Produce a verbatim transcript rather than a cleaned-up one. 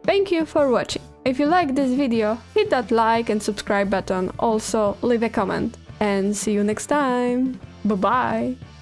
Thank you for watching. If you like this video, hit that like and subscribe button, also leave a comment. And see you next time. Bye bye!